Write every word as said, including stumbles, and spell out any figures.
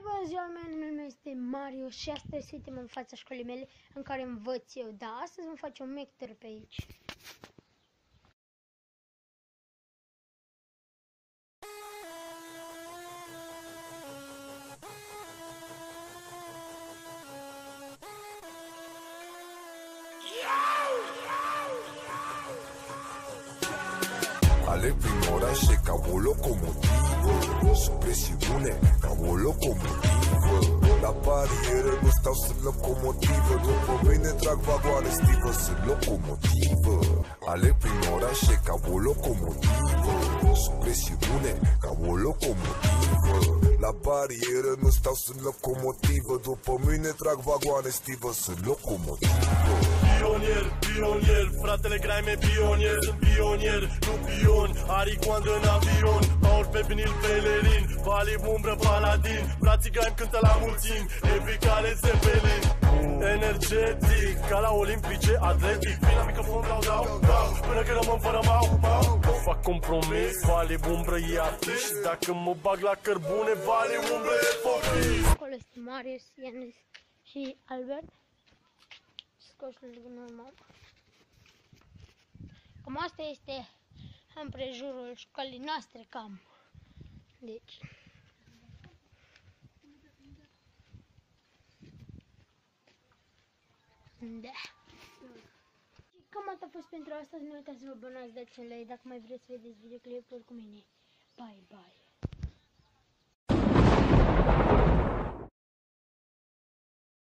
Bună ziua, numele meu este Mario și astăzi suntem în fața școlii mele în care învăț eu. Da, astăzi vom face un mic tur pe aici. Alerg prin orașe ca o locomotivă, sub presiune ca o locomotivă. La barieră nu stau, sunt locomotivă, după mine trag vagoane stivă, sunt locomotivă. Alerg prin orașe ca o locomotivă, sub presiune ca o locomotivă. La barieră nu stau, sunt locomotivă, după mine trag vagoane stivă, sunt locomotivă. Pionier, pionier, fratele Graime pionier, sunt pionier, nu pion, aricoandă în avion, paul pe vinil pelerin, vali umbră paladin, frații Graime cântă la mulțimi, epicale Zeppelin, energetic, ca la olimpice, atletic, vin la microfon, dau, dau, dau, până când rămân fără mau, mau, nu fac compromis, vali umbră e artist, dacă mă bag la cărbune, vali umbră e focus. Acolo este Marius, Ianis și Albert. Scoșul normal. Cam asta este împrejurul școlii noastre, cam. Deci. Da. Și cam atât a fost pentru astăzi. Nu uitați să vă abonați, dați un like dacă mai vreți să vedeți videoclipuri cu mine. Bye, bye.